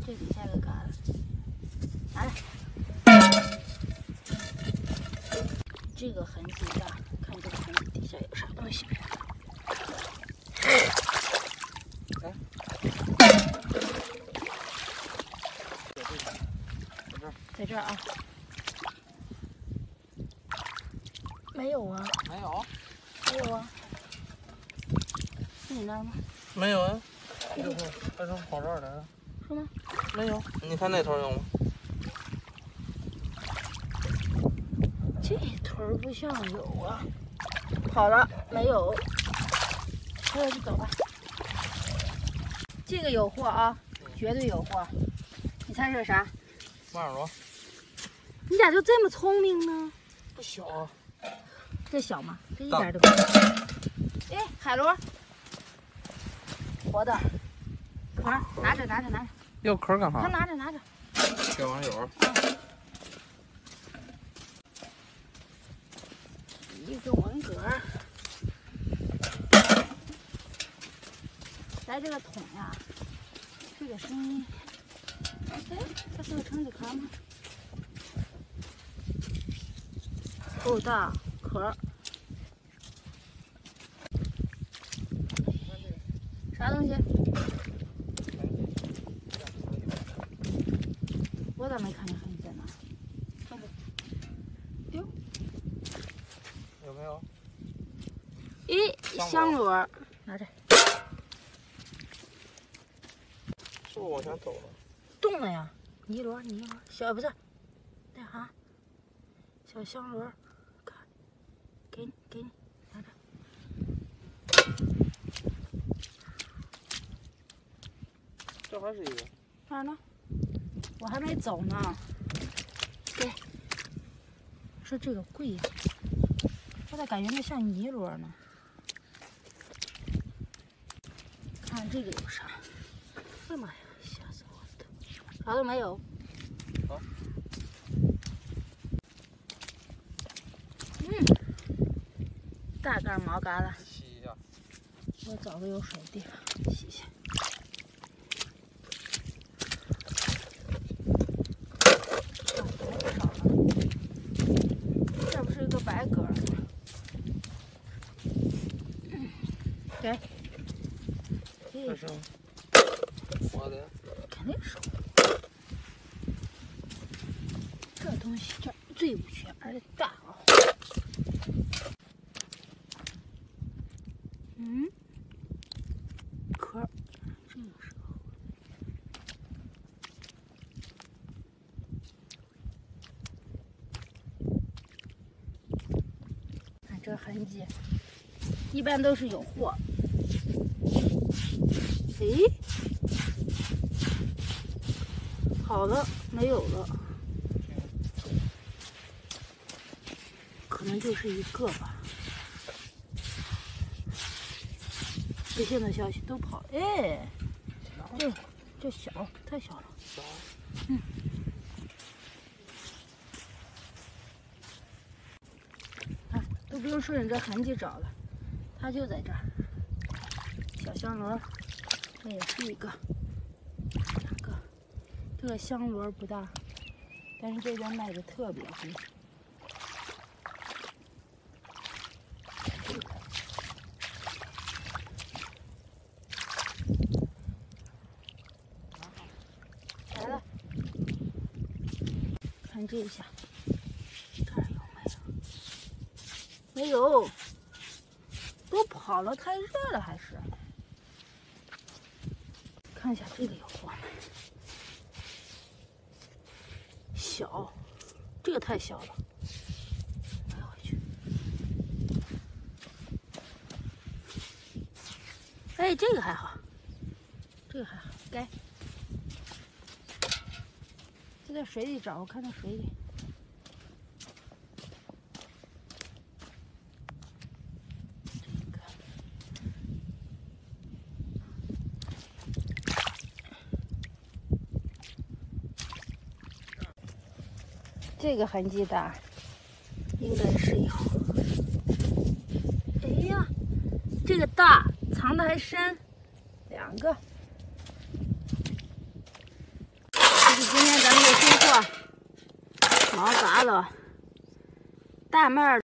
这底下有个疙瘩，拿来。这个痕迹大，看这个痕迹底下有啥东西没有？在这儿啊。没有啊。 没有。 没有啊。你那儿吗？ 没有啊。这会为什么跑这儿来了？ 是吗？ 没有。你看那头有吗？ 这头不像有啊。好了，没有。那就走吧。这个有货啊，绝对有货。你猜是啥？ 马耳朵。 你咋就这么聪明呢？ 不小啊。 这小吗？这一点都不小。哎，海螺，活的，壳拿着拿着拿着。 要壳干啥？ 他拿着拿着。 这网友。 一个文蛤。来这个桶呀，这个声音。哎，这是个橙子壳吗？够大壳。啥东西？我咋没看见痕迹在哪？看看。哟。 有没有？ 咦，香螺，拿着。 是不是往前走了？ 动了呀！泥螺，泥螺，小不是，那啥，小香螺，看，给你，给你，拿着。 这还是一个。 哪儿呢？我还没走呢。给。说这个贵呀，我咋感觉那像泥螺呢？看这个有啥？哎呀妈呀，吓死我了！啥都没有。 好。 大盖毛疙瘩。 洗一下。 我找个有水的地方洗洗。这不是一个白蛤吗？给。 这是活的。 肯定是。这东西这最不缺，而且大啊。壳，这个是活的。看这痕迹，一般都是有货。诶，好了，没有了，可能就是一个吧。最新的消息都跑，哎，这小，太小了。 小。 啊，都不用顺着这痕迹找了，它就在这儿。小香螺，这也是一个，两个。这个香螺不大，但是这边卖的特别贵。来了，看这一下，这儿有没有？没有，都跑了，太热了还是？看一下这个有货没？小，这个太小了，买回去。哎，这个还好，这个还好，该。就在水里找，我看到水里。这个痕迹大，应该是有。哎呀，这个大，藏的还深，两个。 忙嘎了，大麦儿。